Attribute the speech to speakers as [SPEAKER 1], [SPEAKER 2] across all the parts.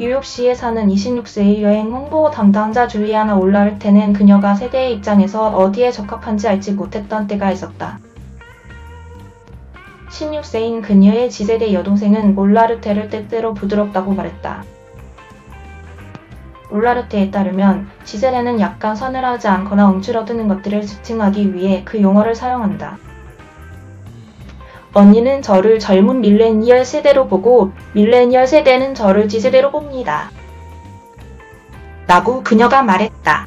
[SPEAKER 1] 뉴욕시에 사는 26세의 여행 홍보 담당자 줄리아나 올라르테는 그녀가 세대의 입장에서 어디에 적합한지 알지 못했던 때가 있었다. 16세인 그녀의 지세대 여동생은 올라르테를 때때로 부드럽다고 말했다. 올라르테에 따르면 지세대는 약간 서늘하지 않거나 움츠러드는 것들을 지칭하기 위해 그 용어를 사용한다. 언니는 저를 젊은 밀레니얼 세대로 보고 밀레니얼 세대는 저를 지세대로 봅니다. 라고 그녀가 말했다.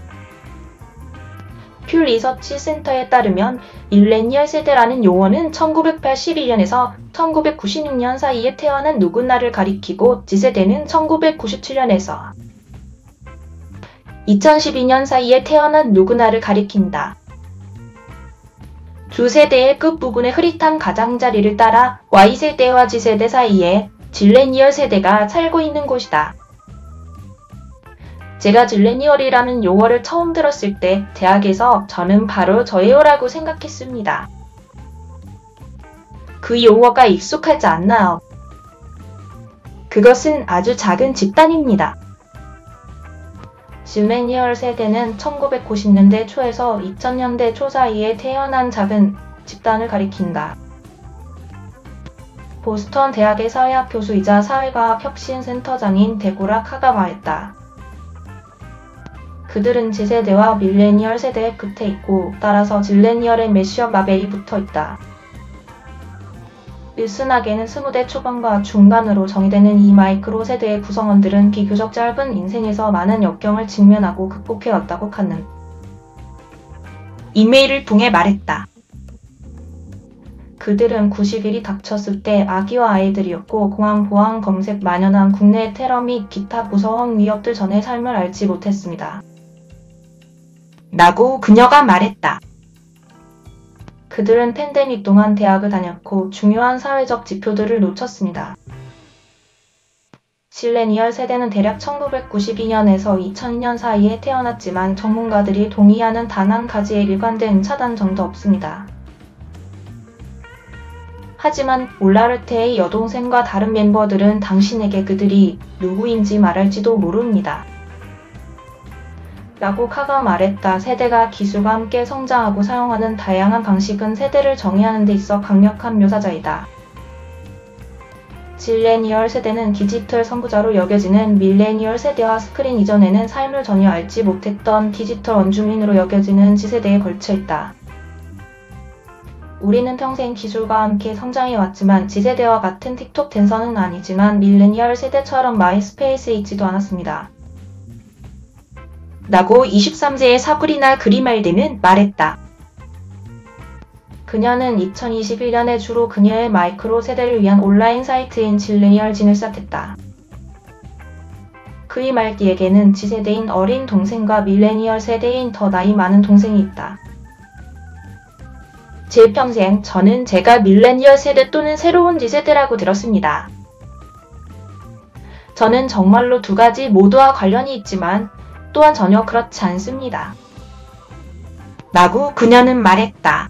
[SPEAKER 1] 퓨 리서치 센터에 따르면 밀레니얼 세대라는 용어는 1981년에서 1996년 사이에 태어난 누구나를 가리키고 지세대는 1997년에서 2012년 사이에 태어난 누구나를 가리킨다. 두 세대의 끝부분의 흐릿한 가장자리를 따라 Y세대와 Z세대 사이에 질레니얼 세대가 살고 있는 곳이다. 제가 질레니얼이라는 용어를 처음 들었을 때 대학에서 저는 바로 저예요라고 생각했습니다. 그 용어가 익숙하지 않나요? 그것은 아주 작은 집단입니다. 질레니얼 세대는 1990년대 초에서 2000년대 초 사이에 태어난 작은 집단을 가리킨다. 보스턴 대학의 사회학 교수이자 사회과학 혁신센터장인 데보라 카가 말했다. 그들은 Z세대와 밀레니얼 세대의 끝에 있고 따라서 질레니얼의 매시업 라벨이 붙어 있다. 일순하게는 20대 초반과 중반으로 정의되는 이 마이크로 세대의 구성원들은 비교적 짧은 인생에서 많은 역경을 직면하고 극복해왔다고 카는 이메일을 통해 말했다. 그들은 90일이 닥쳤을 때 아기와 아이들이었고 공항 보안 검색 만연한 국내 테러 및 기타 무서운 위협들 전의 삶을 알지 못했습니다. 라고 그녀가 말했다. 그들은 팬데믹 동안 대학을 다녔고 중요한 사회적 지표들을 놓쳤습니다. 질레니얼 세대는 대략 1992년에서 2002년 사이에 태어났지만 전문가들이 동의하는 단 한 가지의 일관된 차단 점도 없습니다. 하지만 올라르테의 여동생과 다른 멤버들은 당신에게 그들이 누구인지 말할지도 모릅니다. 라고 카가 말했다. 세대가 기술과 함께 성장하고 사용하는 다양한 방식은 세대를 정의하는 데 있어 강력한 묘사자이다. 질레니얼 세대는 디지털 선구자로 여겨지는 밀레니얼 세대와 스크린 이전에는 삶을 전혀 알지 못했던 디지털 원주민으로 여겨지는 Z세대에 걸쳐있다. 우리는 평생 기술과 함께 성장해왔지만 Z세대와 같은 틱톡 댄서는 아니지만 밀레니얼 세대처럼 마이스페이스에 있지도 않았습니다. 라고 23세의 사브리나 그리말디는 말했다. 그녀는 2021년에 주로 그녀의 마이크로 세대를 위한 온라인 사이트인 질레니얼진을 시작했다. 그리말디에게는 Z세대인 어린 동생과 밀레니얼 세대인 더 나이 많은 동생이 있다. 제 평생 저는 제가 밀레니얼 세대 또는 새로운 Z세대라고 들었습니다. 저는 정말로 두 가지 모두와 관련이 있지만 또한 전혀 그렇지 않습니다. 라고 그녀는 말했다.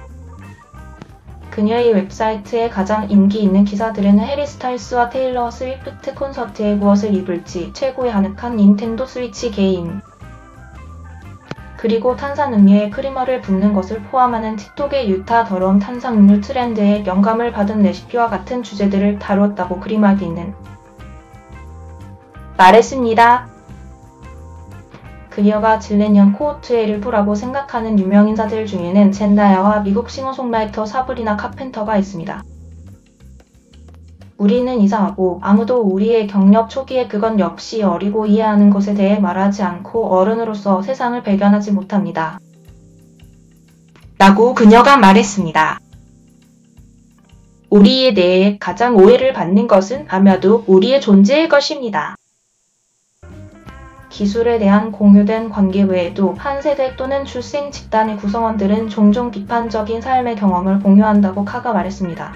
[SPEAKER 1] 그녀의 웹사이트에 가장 인기 있는 기사들은 해리 스타일스와 테일러 스위프트 콘서트에 무엇을 입을지, 최고의 아늑한 닌텐도 스위치 게임, 그리고 탄산음료에 크리머를 붓는 것을 포함하는 틱톡의 유타 더러운 탄산음료 트렌드에 영감을 받은 레시피와 같은 주제들을 다루었다고 그리말디는 말했습니다. 그녀가 질레니얼 코호트의 일부라고 생각하는 유명인사들 중에는 젠다야와 미국 싱어송라이터 사브리나 카펜터가 있습니다. 우리는 이상하고 아무도 우리의 경력 초기에 그건 역시 어리고 이해하는 것에 대해 말하지 않고 어른으로서 세상을 발견하지 못합니다. 라고 그녀가 말했습니다. 우리에 대해 가장 오해를 받는 것은 아마도 우리의 존재일 것입니다. 기술에 대한 공유된 관계 외에도 한 세대 또는 출생 집단의 구성원들은 종종 비판적인 삶의 경험을 공유한다고 카가 말했습니다.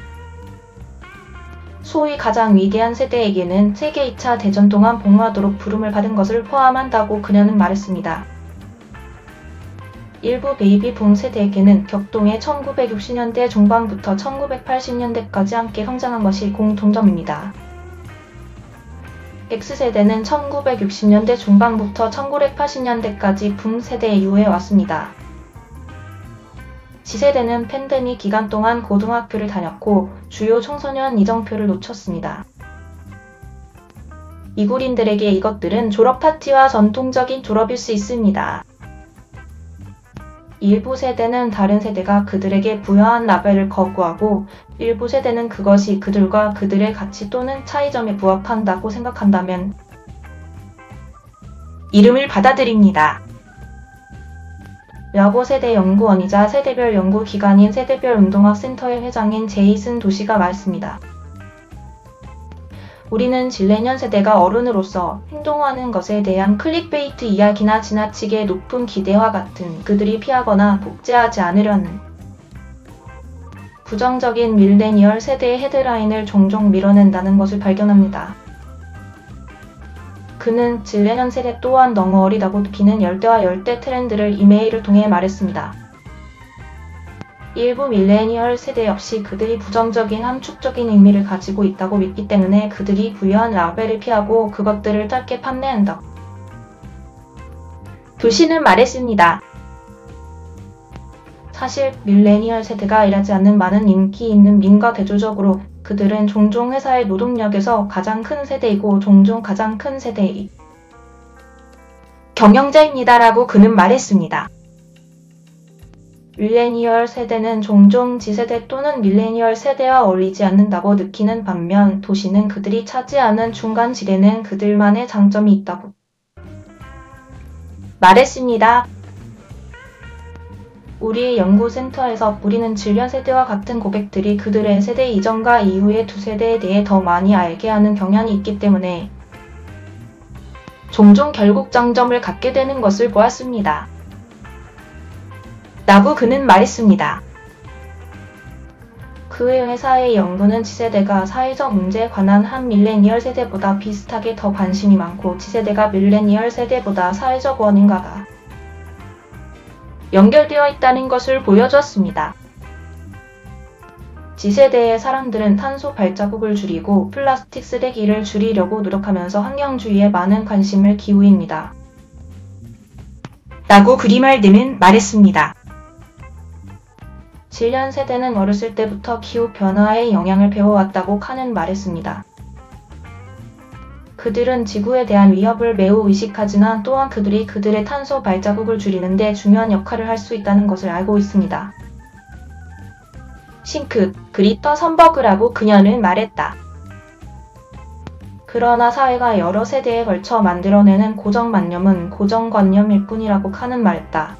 [SPEAKER 1] 소위 가장 위대한 세대에게는 세계 2차 대전 동안 복무하도록 부름을 받은 것을 포함한다고 그녀는 말했습니다. 일부 베이비 붐 세대에게는 격동의 1960년대 중반부터 1980년대까지 함께 성장한 것이 공통점입니다. X세대는 1960년대 중반부터 1980년대까지 붐세대 이후에 왔습니다. Z세대는 팬데믹 기간 동안 고등학교를 다녔고 주요 청소년 이정표를 놓쳤습니다. 이구린들에게 이것들은 졸업 파티와 전통적인 졸업일 수 있습니다. 일부 세대는 다른 세대가 그들에게 부여한 라벨을 거부하고 일부 세대는 그것이 그들과 그들의 가치 또는 차이점에 부합한다고 생각한다면 이름을 받아들입니다. 라고 세대 연구원이자 세대별 연구기관인 세대별 운동학센터의 회장인 제이슨 도시가 말했습니다. 우리는 질레년 세대가 어른으로서 행동하는 것에 대한 클릭베이트 이야기나 지나치게 높은 기대와 같은 그들이 피하거나 복제하지 않으려는 부정적인 밀레니얼 세대의 헤드라인을 종종 밀어낸다는 것을 발견합니다. 그는 질레년 세대 또한 너무 어리다고 느끼는 열대와 열대 트렌드를 이메일을 통해 말했습니다. 일부 밀레니얼 세대 역시 그들이 부정적인 함축적인 의미를 가지고 있다고 믿기 때문에 그들이 부여한 라벨을 피하고 그것들을 짧게 판매한다. 도시는 말했습니다. 사실 밀레니얼 세대가 일하지 않는 많은 인기 있는 민과 대조적으로 그들은 종종 회사의 노동력에서 가장 큰 세대이고 종종 가장 큰 세대의 경영자입니다라고 그는 말했습니다. 밀레니얼 세대는 종종 Z세대 또는 밀레니얼 세대와 어울리지 않는다고 느끼는 반면 도시는 그들이 차지하는 중간 지대는 그들만의 장점이 있다고 말했습니다. 우리 연구센터에서 우리는 질년 세대와 같은 고객들이 그들의 세대 이전과 이후의 두 세대에 대해 더 많이 알게 하는 경향이 있기 때문에 종종 결국 장점을 갖게 되는 것을 보았습니다. 라고 그는 말했습니다. 그의 회사의 연구는 Z세대가 사회적 문제에 관한 한 밀레니얼 세대보다 비슷하게 더 관심이 많고 Z세대가 밀레니얼 세대보다 사회적 원인과가 연결되어 있다는 것을 보여주었습니다. Z세대의 사람들은 탄소 발자국을 줄이고 플라스틱 쓰레기를 줄이려고 노력하면서 환경주의에 많은 관심을 기울입니다. 라고 그리말드는 말했습니다. 질년 세대는 어렸을 때부터 기후변화의 영향을 배워왔다고 칸은 말했습니다. 그들은 지구에 대한 위협을 매우 의식하지만 또한 그들이 그들의 탄소 발자국을 줄이는 데 중요한 역할을 할 수 있다는 것을 알고 있습니다. 싱크, 그리터 선버그라고 그녀는 말했다. 그러나 사회가 여러 세대에 걸쳐 만들어내는 고정관념은 고정관념일 뿐이라고 칸은 말했다.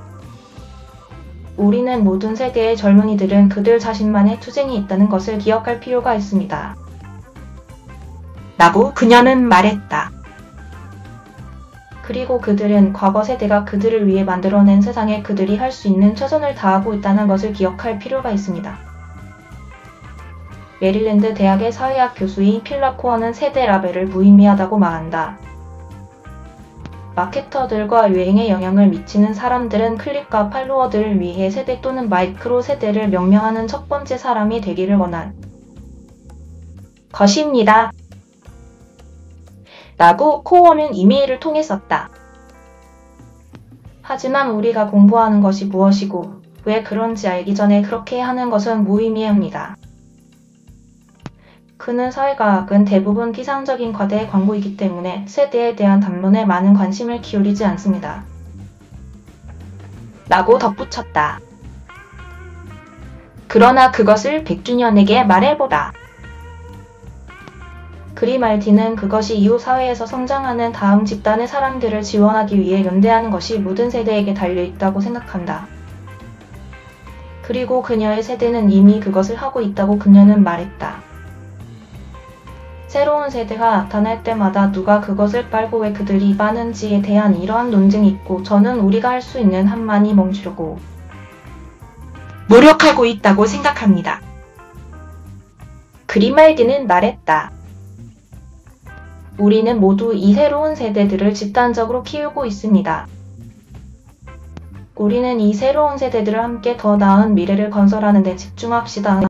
[SPEAKER 1] 우리는 모든 세대의 젊은이들은 그들 자신만의 투쟁이 있다는 것을 기억할 필요가 있습니다. 라고 그녀는 말했다. 그리고 그들은 과거 세대가 그들을 위해 만들어낸 세상에 그들이 할 수 있는 최선을 다하고 있다는 것을 기억할 필요가 있습니다. 메릴랜드 대학의 사회학 교수인 필라 코어는 세대 라벨을 무의미하다고 말한다. 마케터들과 유행에 영향을 미치는 사람들은 클릭과 팔로워들을 위해 세대 또는 마이크로 세대를 명명하는 첫 번째 사람이 되기를 원한 것입니다. 라고 코어는 이메일을 통해 썼다. 하지만 우리가 공부하는 것이 무엇이고 왜 그런지 알기 전에 그렇게 하는 것은 무의미합니다. 그는 사회과학은 대부분 피상적인 과대의 광고이기 때문에 세대에 대한 담론에 많은 관심을 기울이지 않습니다. 라고 덧붙였다. 그러나 그것을 100주년에게 말해보라. 그리말디는 그것이 이후 사회에서 성장하는 다음 집단의 사람들을 지원하기 위해 연대하는 것이 모든 세대에게 달려있다고 생각한다. 그리고 그녀의 세대는 이미 그것을 하고 있다고 그녀는 말했다. 새로운 세대가 나타날 때마다 누가 그것을 빨고 왜 그들이 빠는지에 대한 이러한 논쟁이 있고 저는 우리가 할 수 있는 한만이 멈추려고 노력하고 있다고 생각합니다. 그리말디는 말했다. 우리는 모두 이 새로운 세대들을 집단적으로 키우고 있습니다. 우리는 이 새로운 세대들을 함께 더 나은 미래를 건설하는 데 집중합시다.